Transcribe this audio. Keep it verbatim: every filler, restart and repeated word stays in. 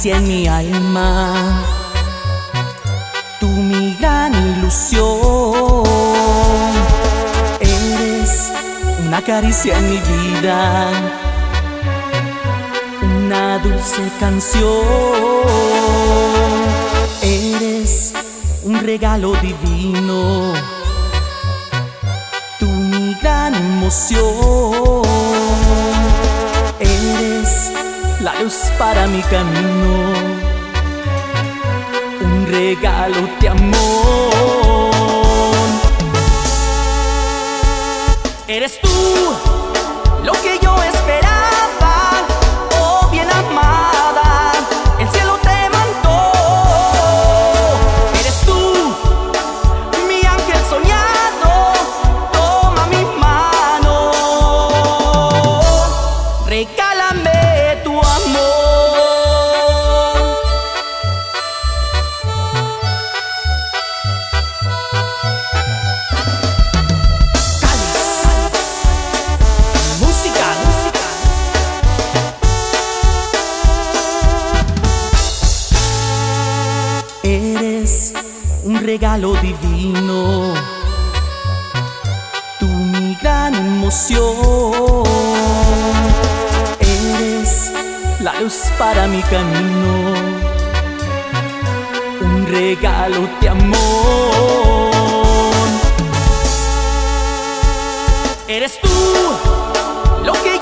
caricia en mi alma, tú mi gran ilusión. Eres una caricia en mi vida, una dulce canción. Eres un regalo divino, tú mi gran emoción. Eres la luz para mi camino, un regalo de amor. Eres tú lo que yo esperaba, oh bien amada, el cielo te mandó. Eres tú, mi ángel soñado, toma mi mano, regálame tu amor. Eres un regalo divino, tú mi gran emoción. Eres la luz para mi camino, un regalo de amor. Eres tú lo que